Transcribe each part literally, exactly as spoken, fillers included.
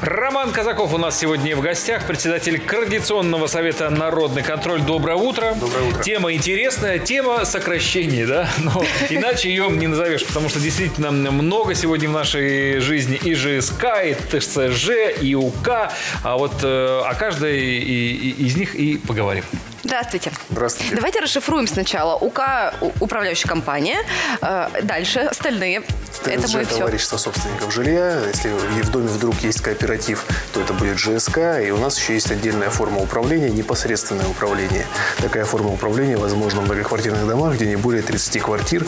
Роман Казаков у нас сегодня в гостях, председатель Координационного совета «Народный контроль». Доброе утро. Доброе утро. Тема интересная, тема сокращений, да? Но иначе ее не назовешь, потому что действительно много сегодня в нашей жизни и ЖСК, и ТСЖ, и УК. А вот э, о каждой и, и, из них и поговорим. Здравствуйте. Здравствуйте. Давайте расшифруем сначала. УК – управляющая компания. Дальше остальные. Это мы все. Товарищество собственников жилья. Если в доме вдруг есть кооператив, то это будет ЖСК. И у нас еще есть отдельная форма управления, непосредственное управление. Такая форма управления возможна в многоквартирных домах, где не более тридцати квартир.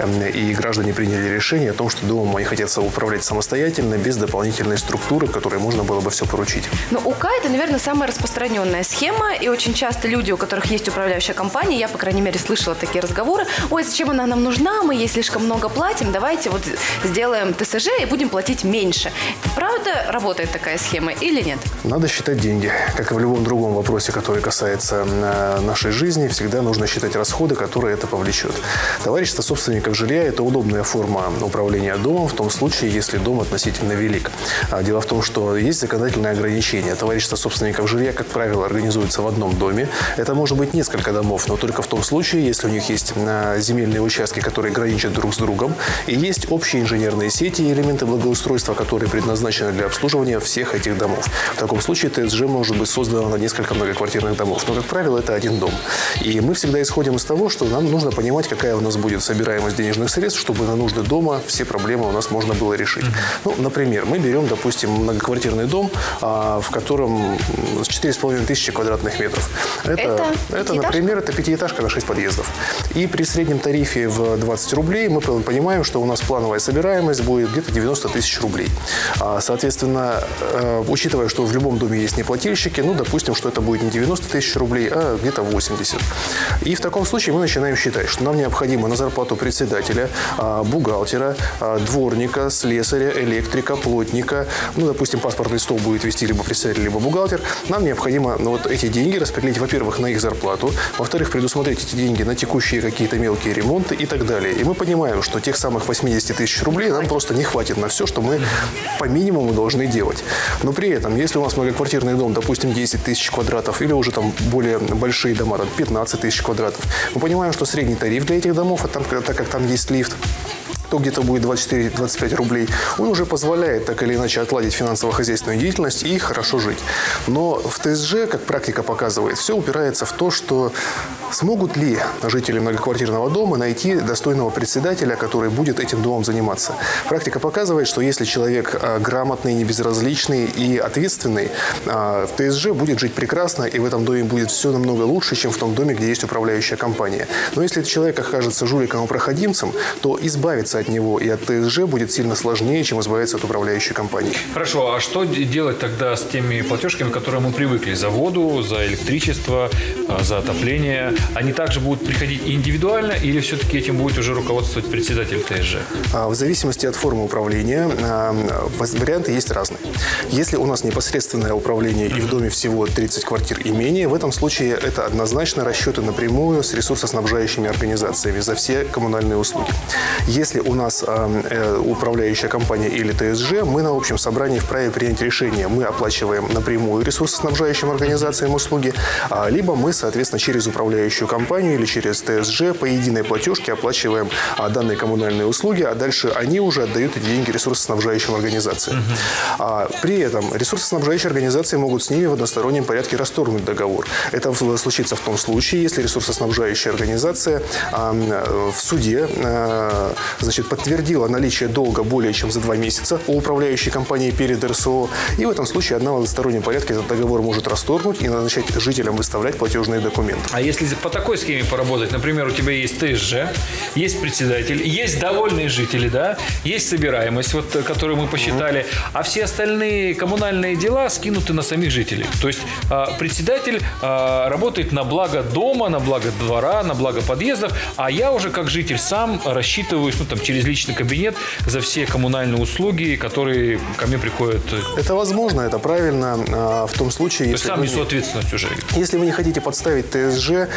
И граждане приняли решение о том, что домом они хотят управлять самостоятельно, без дополнительной структуры, которой можно было бы все поручить. Но УК – это, наверное, самая распространенная схема. И очень часто люди, у которых есть управляющая компания, я, по крайней мере, слышала такие разговоры. Ой, зачем она нам нужна? Мы ей слишком много платим. Давайте вот сделаем ТСЖ и будем платить меньше. Правда работает такая схема или нет? Надо считать деньги. Как и в любом другом вопросе, который касается нашей жизни, всегда нужно считать расходы, которые это повлечет. Товарищество собственников жилья – это удобная форма управления домом в том случае, если дом относительно велик. Дело в том, что есть законодательные ограничения. Товарищество собственников жилья, как правило, организуется в одном доме. Это может быть несколько домов, но только в том случае, если у них есть земельные участки, которые граничат друг с другом, и есть общие инженерные сети и элементы благоустройства, которые предназначены для обслуживания всех этих домов. В таком случае ТСЖ может быть создано на несколько многоквартирных домов, но, как правило, это один дом. И мы всегда исходим из того, что нам нужно понимать, какая у нас будет собираемость денежных средств, чтобы на нужды дома все проблемы у нас можно было решить. Ну, например, мы берем, допустим, многоквартирный дом, в котором четыре с половиной тысячи квадратных метров. Это, это, это например, это пятиэтажка на шесть подъездов. И при среднем тарифе в двадцать рублей мы понимаем, что у нас плановая собираемость будет где-то девяносто тысяч рублей. Соответственно, учитывая, что в любом доме есть неплательщики, ну, допустим, что это будет не девяносто тысяч рублей, а где-то восемьдесят. И в таком случае мы начинаем считать, что нам необходимо на зарплату председателя, бухгалтера, дворника, слесаря, электрика, плотника, ну, допустим, паспортный стол будет вести либо председатель, либо бухгалтер, нам необходимо ну, вот эти деньги распределить, во-первых, на их зарплату, во-вторых, предусмотреть эти деньги на текущие какие-то мелкие ремонты и так далее. И мы понимаем, что тех самых восемьдесят тысяч рублей нам просто не хватит на все, что мы по минимуму должны делать. Но при этом, если у нас многоквартирный дом, допустим, десять тысяч квадратов, или уже там более большие дома, там пятнадцать тысяч квадратов, мы понимаем, что средний тариф для этих домов, а там, так как там есть лифт, то где-то будет двадцать четыре — двадцать пять рублей, он уже позволяет так или иначе отладить финансово-хозяйственную деятельность и хорошо жить. Но в ТСЖ, как практика показывает, все упирается в то, что смогут ли жители многоквартирного дома найти достойного председателя, который будет этим домом заниматься. Практика показывает, что если человек грамотный, небезразличный и ответственный, в ТСЖ будет жить прекрасно, и в этом доме будет все намного лучше, чем в том доме, где есть управляющая компания. Но если этот человек окажется жуликом и проходимцем, то избавиться от него и от ТСЖ будет сильно сложнее, чем избавиться от управляющей компании. Хорошо, а что делать тогда с теми платежками, которые мы привыкли? За воду, за электричество, за отопление? Они также будут приходить индивидуально или все-таки этим будет уже руководствовать председатель ТСЖ? В зависимости от формы управления варианты есть разные. Если у нас непосредственное управление и в доме всего тридцать квартир и менее, в этом случае это однозначно расчеты напрямую с ресурсоснабжающими организациями за все коммунальные услуги. Если у нас э, управляющая компания или ТСЖ, мы на общем собрании вправе принять решение. Мы оплачиваем напрямую ресурсоснабжающим организациям услуги, а, либо мы, соответственно, через управляющую компанию или через ТСЖ по единой платежке оплачиваем а, данные коммунальные услуги, а дальше они уже отдают эти деньги ресурсоснабжающим организациям. Uh-huh. А, при этом ресурсоснабжающие организации могут с ними в одностороннем порядке расторгнуть договор. Это случится в том случае, если ресурсоснабжающая организация а, в суде а, значит, подтвердила наличие долга более чем за два месяца у управляющей компании перед РСО. И в этом случае одна в одностороннем порядке этот договор может расторгнуть и начать жителям выставлять платежные документы. А если по такой схеме поработать, например, у тебя есть ТСЖ, есть председатель, есть довольные жители, да, есть собираемость, вот, которую мы посчитали, mm-hmm. а все остальные коммунальные дела скинуты на самих жителей. То есть э, председатель э, работает на благо дома, на благо двора, на благо подъездов, а я уже как житель сам рассчитываюсь, ну, там, через личный кабинет за все коммунальные услуги, которые ко мне приходят. Это возможно, это правильно, в том случае, То если сам вы несу не... ответственность уже. Если вы не хотите подставить ТСЖ,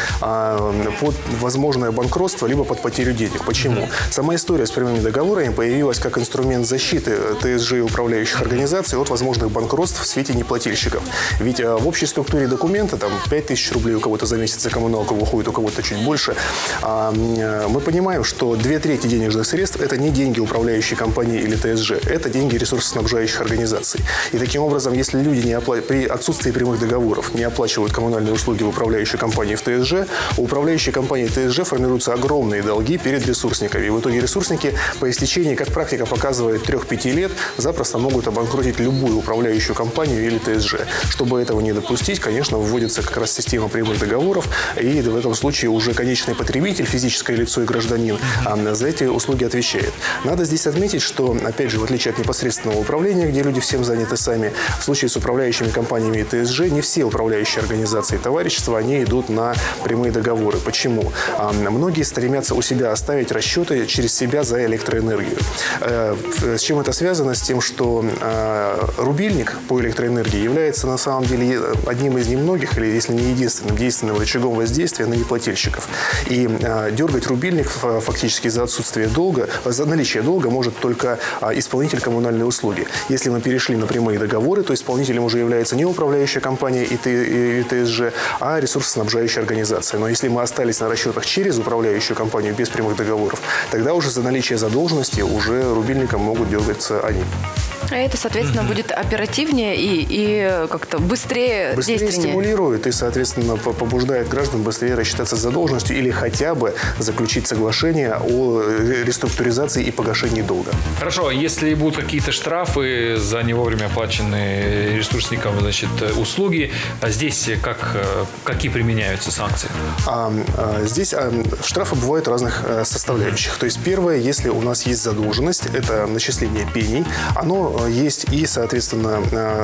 под возможное банкротство, либо под потерю денег. Почему? Mm-hmm. Сама история с прямыми договорами появилась как инструмент защиты ТСЖ и управляющих организаций от возможных банкротств в свете неплательщиков. Ведь в общей структуре документа там пять тысяч рублей у кого-то за месяц за коммуналку выходит, у кого-то чуть больше. Мы понимаем, что две трети денежных средств – это не деньги управляющей компании или ТСЖ, это деньги ресурсоснабжающих организаций. И таким образом, если люди не опла... при отсутствии прямых договоров не оплачивают коммунальные услуги в управляющей компании в ТСЖ, у управляющей компании ТСЖ формируются огромные долги перед ресурсниками. И в итоге ресурсники по истечении, как практика показывает, трех-пяти лет запросто могут обанкротить любую управляющую компанию или ТСЖ. Чтобы этого не допустить, конечно, вводится как раз система прямых договоров, и в этом случае уже конечный потребитель, физическое лицо и гражданин, за эти услуги отвечает. Надо здесь отметить, что, опять же, в отличие от непосредственного управления, где люди всем заняты сами, в случае с управляющими компаниями и ТСЖ не все управляющие организации и товарищества, они идут на прямые договоры. Почему? Многие стремятся у себя оставить расчеты через себя за электроэнергию. С чем это связано? С тем, что рубильник по электроэнергии является на самом деле одним из немногих, или если не единственным, действенным рычагом воздействия на неплательщиков. И дергать рубильник фактически за отсутствие долга, за наличие долга может только исполнитель коммунальной услуги. Если мы перешли на прямые договоры, то исполнителем уже является не управляющая компания и ТСЖ, а ресурсоснабжающая организация. Но если мы остались на расчетах через управляющую компанию без прямых договоров, тогда уже за наличие задолженности уже рубильником могут дергаться они. А это, соответственно, mm-hmm. будет оперативнее и, и как-то быстрее, быстрее действеннее. Стимулирует и, соответственно, побуждает граждан быстрее рассчитаться с задолженностью или хотя бы заключить соглашение о реструктуризации и погашении долга. Хорошо, если будут какие-то штрафы за не вовремя оплаченные ресурсникам, значит, услуги, а здесь как, какие применяются санкции? А, а, здесь а, штрафы бывают разных а, составляющих. То есть первое, если у нас есть задолженность, это начисление пений, оно есть и, соответственно,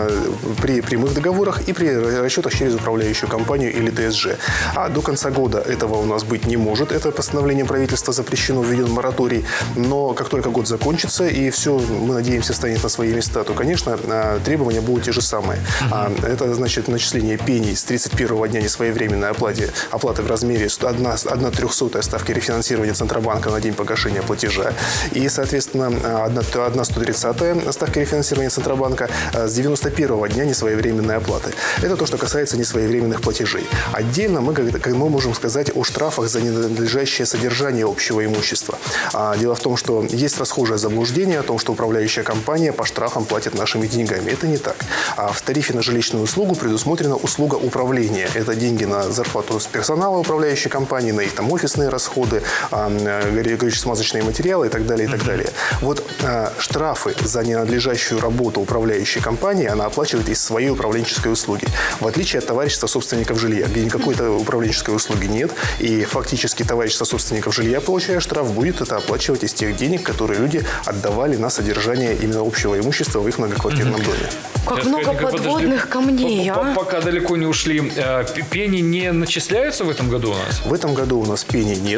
при прямых договорах и при расчетах через управляющую компанию или ТСЖ. А до конца года этого у нас быть не может. Это постановление правительства запрещено, введен мораторий. Но как только год закончится и все, мы надеемся, встанет на свои места, то, конечно, требования будут те же самые. Mm-hmm. Это значит начисление пений с тридцать первого дня несвоевременной оплаты, оплаты в размере одна трехсотая ставки рефинансирования Центробанка на день погашения платежа. И, соответственно, одна сто тридцатая ставки рефинансирования Центробанка с девяносто первого дня несвоевременной оплаты. Это то, что касается несвоевременных платежей. Отдельно мы, как мы можем сказать о штрафах за ненадлежащее содержание общего имущества. Дело в том, что есть расхожее заблуждение о том, что управляющая компания по штрафам платит нашими деньгами. Это не так. В тарифе на жилищную услугу предусмотрена услуга управления. Это деньги на зарплату персонала управляющей компании, на их там офисные расходы, горюче-смазочные материалы и так далее, и так далее. Вот штрафы за ненадлежащую работу управляющей компании она оплачивает из своей управленческой услуги. В отличие от товарищества собственников жилья, где никакой-то управленческой услуги нет, и фактически товарищество собственников жилья, получая штраф, будет это оплачивать из тех денег, которые люди отдавали на содержание именно общего имущества в их многоквартирном Mm-hmm. доме. Как Я много скажу, подводных подожди, камней, а? Пока далеко не ушли. Пени не начисляются в этом году у нас? В этом году у нас пени нет.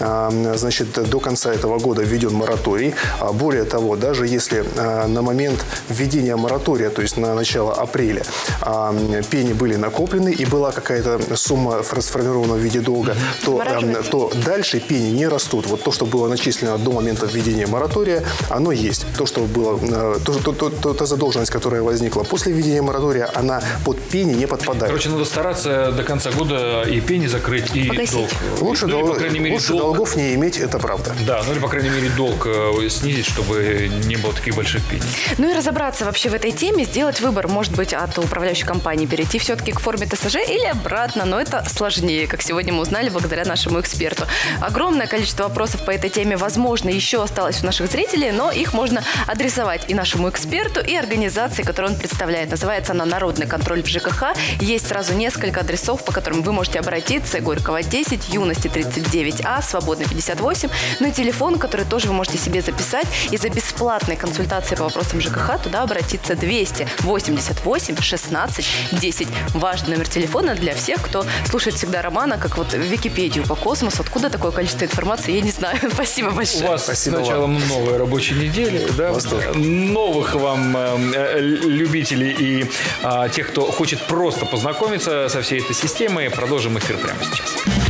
Значит, до конца этого года введен мораторий. Более того, даже если на момент введения моратория, то есть на начало апреля, пени были накоплены и была какая-то сумма сформирована в виде долга, то, то дальше пени не растут. Вот то, что было начислено до момента введения моратория, оно есть. То, что было, то, то, то, то, та задолженность, которая возникла после введения моратория, она под пени не подпадает. Короче, надо стараться до конца года и пени закрыть, и Погасить. долг. Лучше, ну, дол... или, по крайней мере, лучше долг... долгов не иметь, это правда. Да, ну или, по крайней мере, долг снизить, чтобы не было таких больших пений. Ну и разобраться вообще в этой теме, сделать выбор, может быть, от управляющей компании, перейти все-таки к форме ТСЖ или обратно, но это сложнее, как сегодня мы узнали благодаря нашему эксперту. Огромное количество вопросов по этой теме, возможно, еще осталось у наших зрителей, но их можно адресовать и нашему эксперту, и организации, которую он представляет. Называется она «Народный контроль в ЖКХ». Есть сразу несколько адресов, по которым вы можете обратиться. Горького десять, Юности тридцать девять А, Свободный пятьдесят восемь. Ну и телефон, который тоже вы можете себе записать. И за бесплатной консультацией по вопросам ЖКХ туда обратиться двести восемьдесят восемь шестнадцать десять. Важный номер телефона для всех, кто слушает всегда Романа, как вот Википедию по космосу. Откуда такое количество информации, я не знаю. Спасибо большое. У вас Спасибо с началом вам. Новой рабочей недели. Да? Новых вам э, любителей и э, тех, кто хочет просто познакомиться со всей этой системой. Продолжим эфир прямо сейчас.